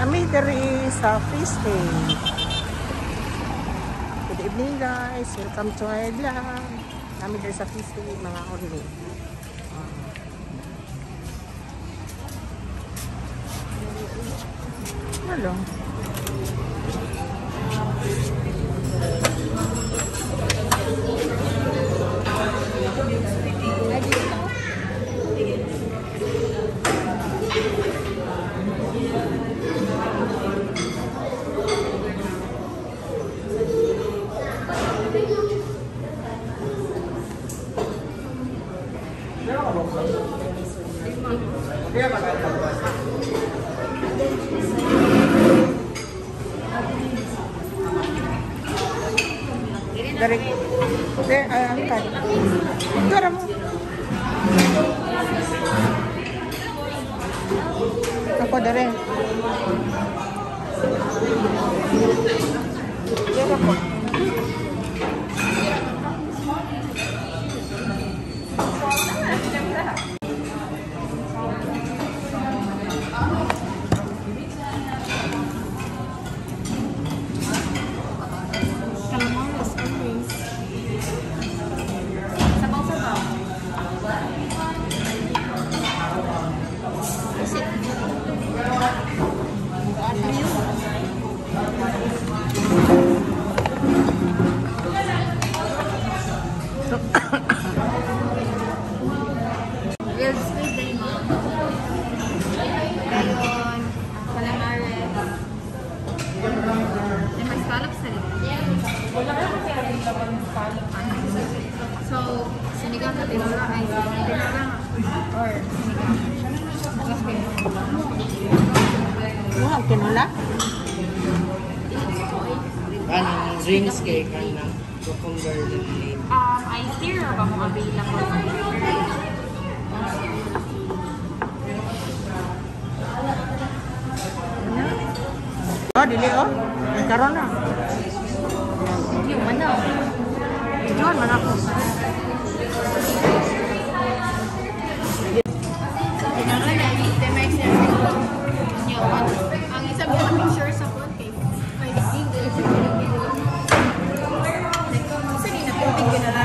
Kami dari sa Fish Cake. Good evening guys. Welcome to my vlog. Kami dari sa Fish Cake, mga orli. Hello. Dari angkat. Dora mo. Ako dari. Dora ko. So, sinigang na tinula ay tinula or sinigang. Okay. Wow, kinula? Kanang drinks kay kanang cucumber lemonade. I hear ba mo available? Oh, dili oh. Karon na. Yung ano? Diyan man ako. Ang isang picture sa content. Ay, sige. Kasi na